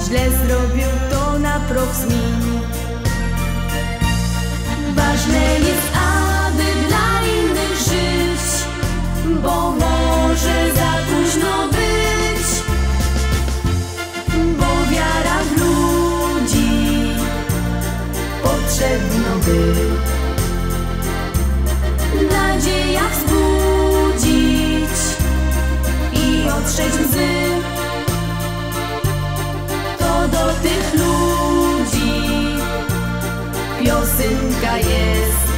źle zrobił, to na proch zmieni. Ważne jest, aby dla innych żyć, bo może za późno być, bo wiara w ludzi potrzebno by. Nadzieja wzbudzić i otrzeć łzy, to do tych ludzi piosenka jest,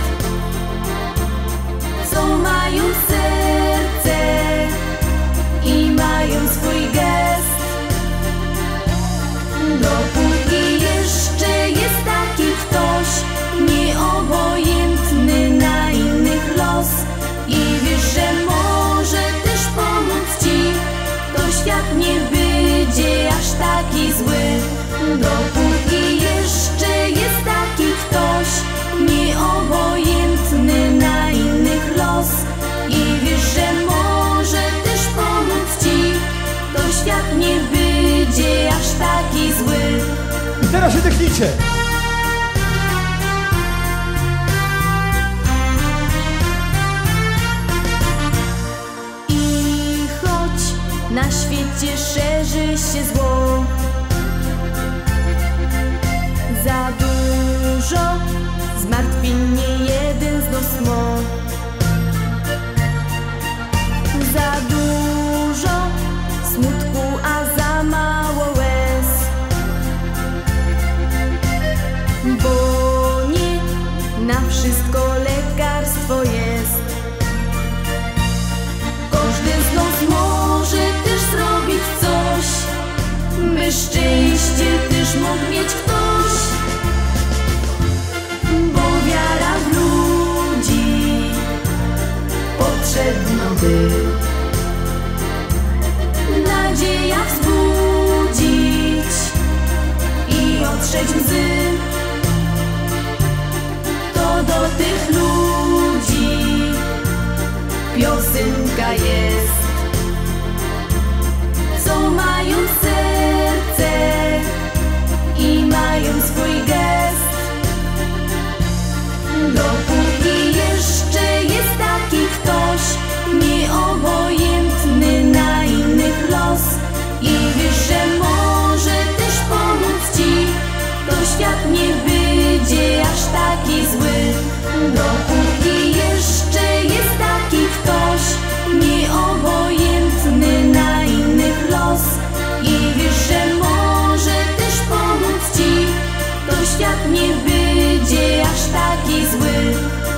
co mają serce i mają swój gest. Dopóki jeszcze jest taki ktoś nieobojętny na innych los i wiesz, że może też pomóc ci, to świat nie będzie aż taki zły. Dopóki jeszcze jest taki ktoś nieobojętny na innych los i wiesz, że może też pomóc ci, to świat nie będzie aż taki zły. I teraz się technicie. I choć na świecie szerzy się zło, za dużo zmartwień, nie jeden znos mo. Za dużo smutku, a za mało łez, bo nie na wszystko lekarstwo jest. Każdy z nas może też zrobić coś, by szczęście też mógł mieć ktoś, bo wiara w ludzi potrzebno by. Nadzieja wzbudzić i otrzeć łzy, to do tych ludzi piosenka jest, co mają serce i mają swój gest. Dopóki jeszcze jest taki ktoś nieobojętny na innych los i wiesz, że może też pomóc ci, to świat nie będzie aż taki zły. Dopóki jeszcze jest taki ktoś nieobojętny na innych los i wiesz, że może też pomóc ci, to świat nie będzie aż taki zły.